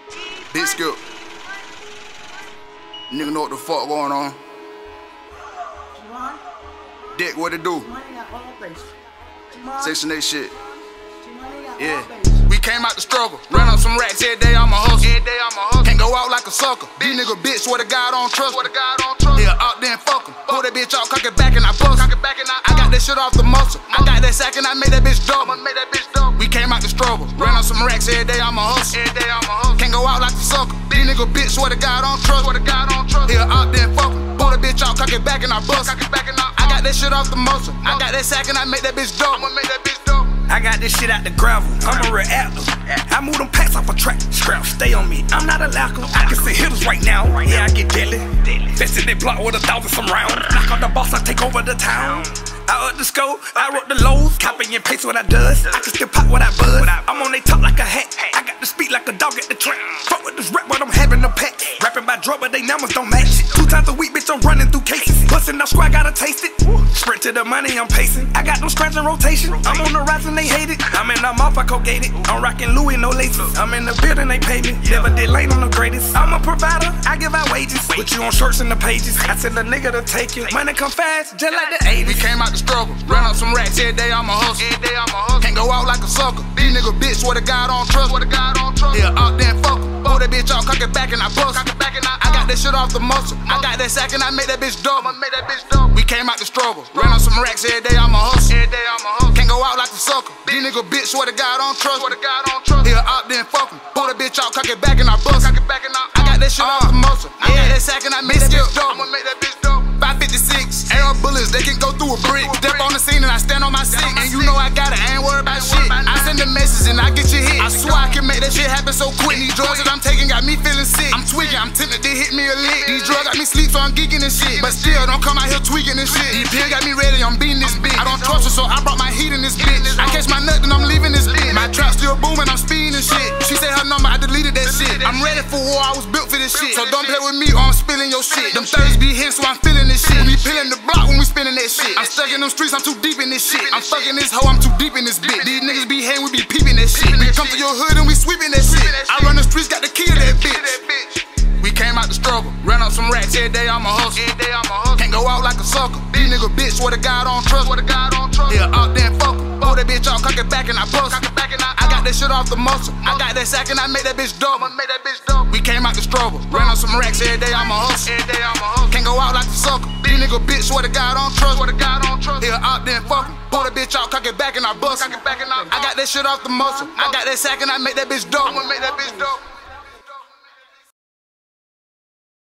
Big Skipp. Nigga know what the fuck going on. Dick, what it do? Section 8 shit. Yeah. We came out the struggle, ran up some racks every day. I'm a hustle. Can't go out like a sucker. These nigga bitch, swear to God, I don't trust. Yeah, out there and fuck em. Pull that bitch out, cock it back and I bust. I got that shit off the muscle. I got that sack and I made that bitch double. We came out the struggle, ran up some racks every day. I'm a hustle. Can't go out like a sucker. These nigga bitch, swear to God, I don't trust. Yeah, out there and fuck em. Pull that bitch out, cock it back and I bust. I got that shit off the muscle. I got that sack and I make that bitch double. I got this shit out the gravel, I'm a real athlete. I move them packs off a track, scrap, stay on me, I'm not a lacker. I can see hitters right now, yeah, I get deadly. Vested they block with 1,000 some rounds. Knock on the boss, I take over the town. I up the scope, I wrote the lows, copy and paste what I does. I can still pop what I buzz. I'm on they top like a hat, I got the speed like a dog at the track. Fuck with this rap, but I'm having a pack. Rapping by drug, but they numbers don't match. 2 times a week, bitch, I'm running through cases. Bustin' up squad, gotta taste it. Sprint to the money, I'm pacing. I got them strands in rotation. I'm on the rise and they hate it. I'm in the mouth, I Colgate it. I'm rocking Louis, no laces. I'm in the building, they pay me. Never did lane on the greatest. I'm a provider, I give out wages. Put you on shorts in the pages. I tell the nigga to take it. Money come fast, just like the 80s. We came out the struggle, ran up some racks every day. I'm a hustle. Can't go out like a sucker. These nigga bitch, swear to God, I don't trust. Yeah, out there and fuck em. Pull that bitch out, cock it back and I bust. I got that shit off the muscle. I got that sack and I make that bitch double. We came out the struggle, ran up some racks every day. I'm a hustle. Can't go out like a sucker. These nigga bitch, swear to God, I don't trust. Yeah, out there and fuck em. Pull that bitch out, cock it back and I bust. I got that shit off the muscle. I got that sack and I make that bitch double. 556, AR bullets, they can go through a brick. Step on the scene and I stand on my seat. And you know I got it, I ain't worried about shit. I send a message and I get your hit. I swear I can make that shit happen so quick. These drugs that I'm taking got me feeling sick. I'm tweaking, I'm tempted to hit me a lick. These drugs got me sleep, so I'm geeking and shit. But still, don't come out here tweaking and shit. These pills got me ready, I'm beating this bitch. I don't trust her, so I brought my heat in this bitch. I catch my nut and I'm leaving this bitch. My trap still booming, I'm speeding and shit. She said her number, I deleted that shit. I'm ready for war, I was built for this shit. So don't play with me or I'm spilling your shit. Them thirds be hitting, so I'm feeling this shit. We peeling the block when we spinning that shit. I'm stuck in them streets, I'm too deep in this shit. I'm fucking this hoe, I'm too deep in this bitch. These niggas be hating, we be peeping that shit. We come to your hood and we sweeping that shit. I run the streets, got the key to that bitch. We came out the struggle, ran up some racks every day. I'm a hustle. Can't go out like a sucker. These nigga bitch, swear to God, I don't trust. Yeah, out there and fuck em. Pull that bitch out, cock it back and I bust. I got that shit off the muscle. I got that sack and I make that bitch double. We came out the struggle, ran up some racks every day. I'm a hustle. Can't go out like a sucker. These nigga bitch, swear to God, I don't trust. Yeah, out there and fuck em. Pull that bitch out, cock it back and I bust. I got that shit off the muscle. I got that sack and I make that bitch double.